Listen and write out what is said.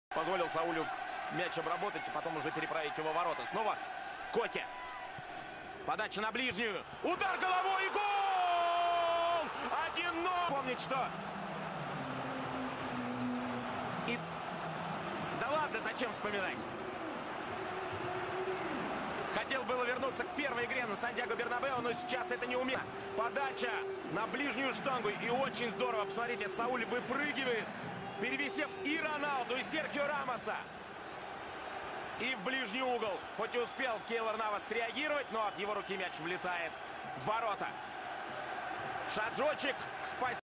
Позволил Саулю мяч обработать и потом уже переправить его в ворота. Снова Коке. Подача на ближнюю. Удар головой и гол! 1-0! Помнить, что... И... Да ладно, зачем вспоминать? Хотел было вернуться к первой игре на Сантьяго Бернабеу, но сейчас это не умеет. Подача на ближнюю штангу. И очень здорово. Посмотрите, Сауль выпрыгивает, перевесив и Роналду, и Серхио Рамоса. И в ближний угол. Хоть и успел Кейлор Навас среагировать, но от его руки мяч влетает в ворота. Шаджочек спасибо.